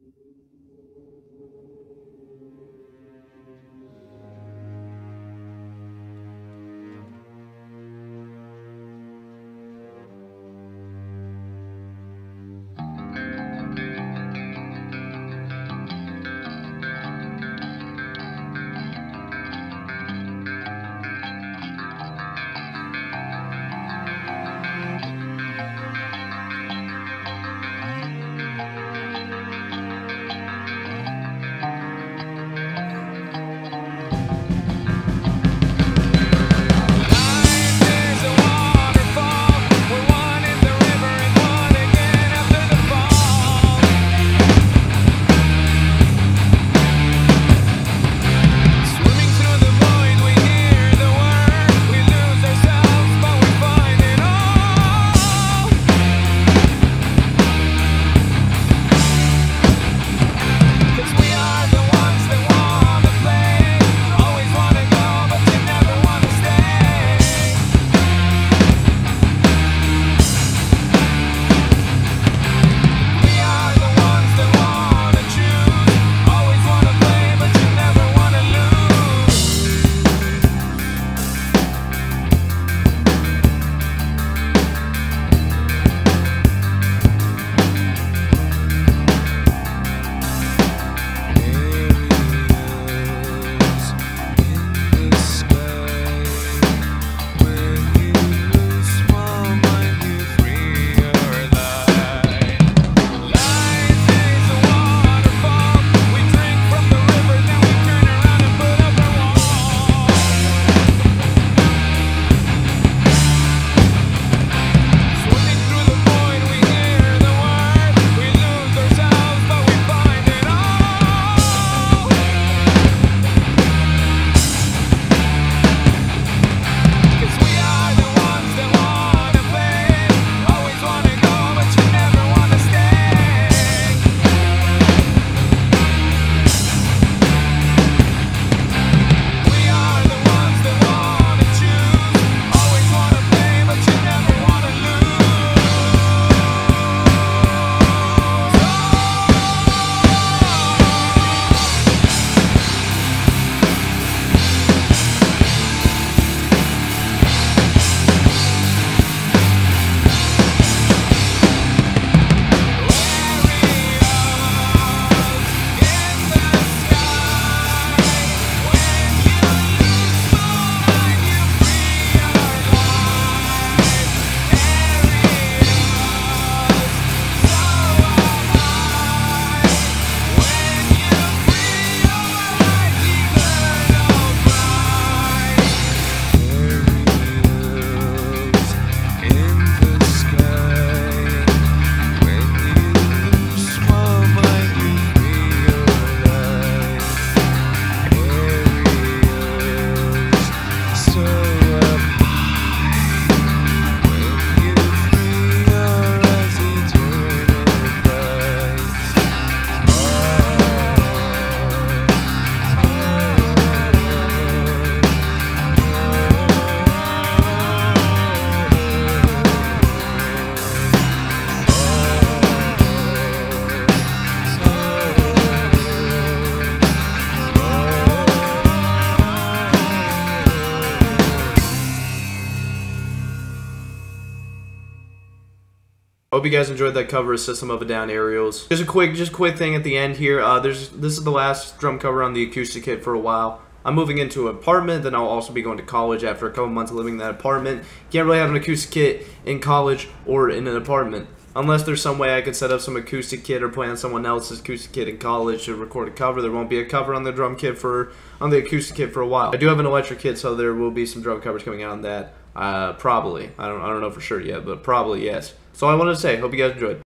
Hope you guys enjoyed that cover of System of a Down Aerials. Just a quick thing at the end here. This is the last drum cover on the acoustic kit for a while. I'm moving into an apartment, then I'll also be going to college after a couple months of living in that apartment. Can't really have an acoustic kit in college or in an apartment. Unless there's some way I could set up some acoustic kit or play on someone else's acoustic kit in college to record a cover. There won't be a cover on the drum kit on the acoustic kit for a while. I do have an electric kit, so there will be some drum covers coming out on that. Probably. I don't know for sure yet, but probably yes. So I wanted to say, hope you guys enjoyed.